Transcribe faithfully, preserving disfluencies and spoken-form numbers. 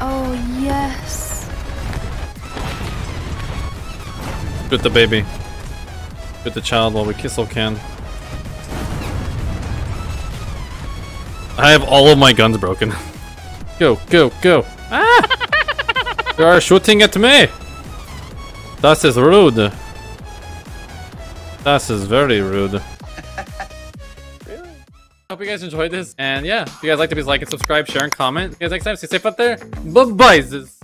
Oh, yes. Shoot the baby. Shoot the child while we still can. I have all of my guns broken. Go, go, go. Ah! They are shooting at me. That is rude. That is very rude. Really? Hope you guys enjoyed this. And yeah, if you guys like to please like and subscribe, share, and comment. See you guys next time. Stay safe out there. Bye-bye.